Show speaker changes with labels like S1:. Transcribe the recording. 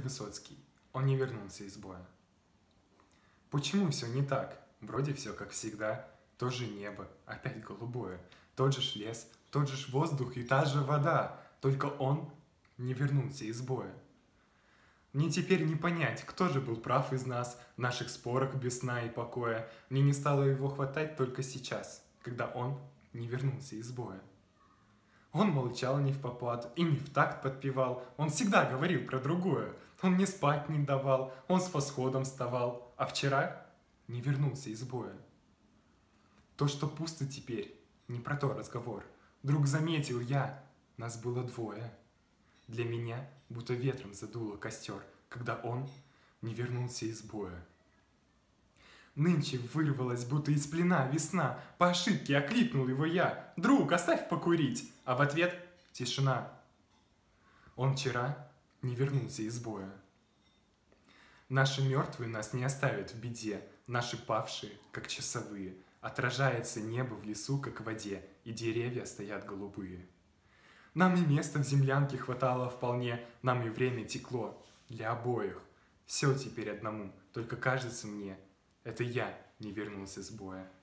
S1: Высоцкий. Он не вернулся из боя. Почему все не так? Вроде все как всегда. То же небо, опять голубое. Тот же лес, тот же воздух и та же вода. Только он не вернулся из боя. Мне теперь не понять, кто же был прав из нас в наших спорах без сна и покоя. Мне не стало его хватать только сейчас, когда он не вернулся из боя. Он молчал не впопад и не в такт подпевал. Он всегда говорил про другое. Он мне спать не давал, он с восходом вставал. А вчера не вернулся из боя. То, что пусто теперь, не про то разговор. Вдруг заметил я, нас было двое. Для меня будто ветром задуло костер, когда он не вернулся из боя. Нынче вырвалась, будто из плена весна. По ошибке окликнул его я. «Друг, оставь покурить!» А в ответ тишина. Он вчера не вернулся из боя. Наши мертвые нас не оставят в беде. Наши павшие, как часовые. Отражается небо в лесу, как в воде, и деревья стоят голубые. Нам и места в землянке хватало вполне, нам и время текло для обоих. Все теперь одному, только кажется мне, это я не вернулся с боя.